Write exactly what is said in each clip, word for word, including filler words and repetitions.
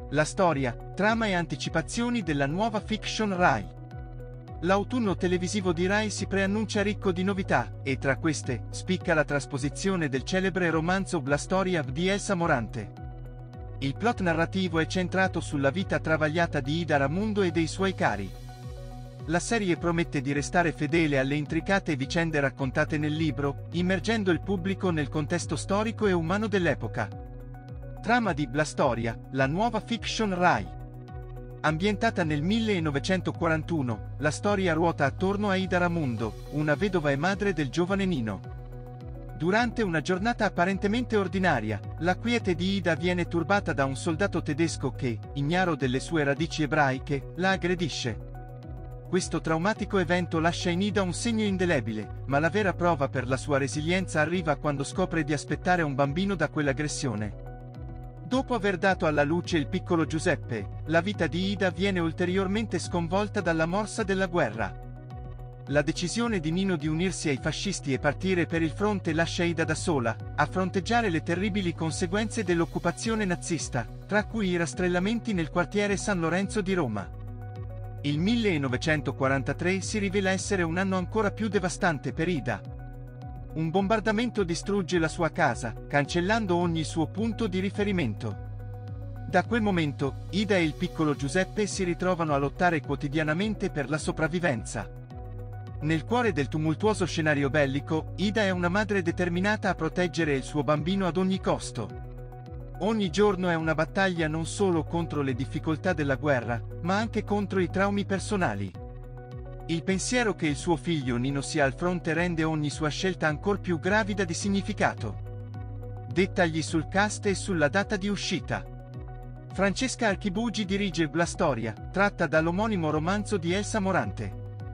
La storia, trama e anticipazioni della nuova fiction Rai. L'autunno televisivo di Rai si preannuncia ricco di novità, e tra queste, spicca la trasposizione del celebre romanzo La storia di Elsa Morante. Il plot narrativo è centrato sulla vita travagliata di Ida Ramundo e dei suoi cari. La serie promette di restare fedele alle intricate vicende raccontate nel libro, immergendo il pubblico nel contesto storico e umano dell'epoca. Trama di La storia, la nuova fiction Rai. Ambientata nel millenovecentoquarantuno, la storia ruota attorno a Ida Ramundo, una vedova e madre del giovane Nino. Durante una giornata apparentemente ordinaria, la quiete di Ida viene turbata da un soldato tedesco che, ignaro delle sue radici ebraiche, la aggredisce. Questo traumatico evento lascia in Ida un segno indelebile, ma la vera prova per la sua resilienza arriva quando scopre di aspettare un bambino da quell'aggressione. Dopo aver dato alla luce il piccolo Giuseppe, la vita di Ida viene ulteriormente sconvolta dalla morsa della guerra. La decisione di Nino di unirsi ai fascisti e partire per il fronte lascia Ida da sola, a fronteggiare le terribili conseguenze dell'occupazione nazista, tra cui i rastrellamenti nel quartiere San Lorenzo di Roma. Il millenovecentoquarantatré si rivela essere un anno ancora più devastante per Ida. Un bombardamento distrugge la sua casa, cancellando ogni suo punto di riferimento. Da quel momento, Ida e il piccolo Giuseppe si ritrovano a lottare quotidianamente per la sopravvivenza. Nel cuore del tumultuoso scenario bellico, Ida è una madre determinata a proteggere il suo bambino ad ogni costo. Ogni giorno è una battaglia non solo contro le difficoltà della guerra, ma anche contro i traumi personali. Il pensiero che il suo figlio Nino sia al fronte rende ogni sua scelta ancor più gravida di significato. Dettagli sul cast e sulla data di uscita. Francesca Archibugi dirige La storia, tratta dall'omonimo romanzo di Elsa Morante.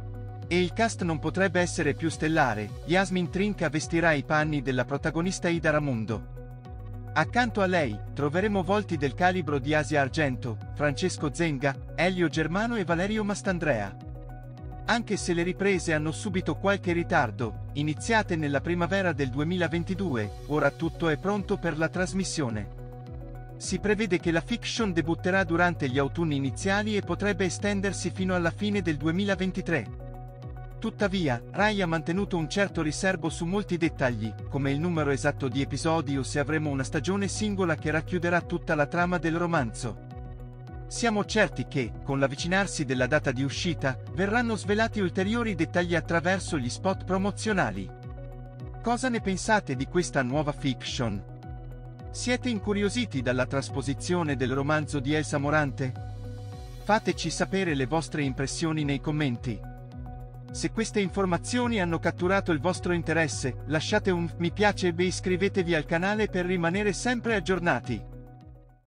E il cast non potrebbe essere più stellare. Yasmin Trinca vestirà i panni della protagonista Ida Ramundo. Accanto a lei, troveremo volti del calibro di Asia Argento, Francesco Zenga, Elio Germano e Valerio Mastandrea. Anche se le riprese hanno subito qualche ritardo, iniziate nella primavera del duemilaventidue, ora tutto è pronto per la trasmissione. Si prevede che la fiction debutterà durante gli autunni iniziali e potrebbe estendersi fino alla fine del duemilaventitré. Tuttavia, Rai ha mantenuto un certo riserbo su molti dettagli, come il numero esatto di episodi o se avremo una stagione singola che racchiuderà tutta la trama del romanzo. Siamo certi che, con l'avvicinarsi della data di uscita, verranno svelati ulteriori dettagli attraverso gli spot promozionali. Cosa ne pensate di questa nuova fiction? Siete incuriositi dalla trasposizione del romanzo di Elsa Morante? Fateci sapere le vostre impressioni nei commenti. Se queste informazioni hanno catturato il vostro interesse, lasciate un mi piace e iscrivetevi al canale per rimanere sempre aggiornati.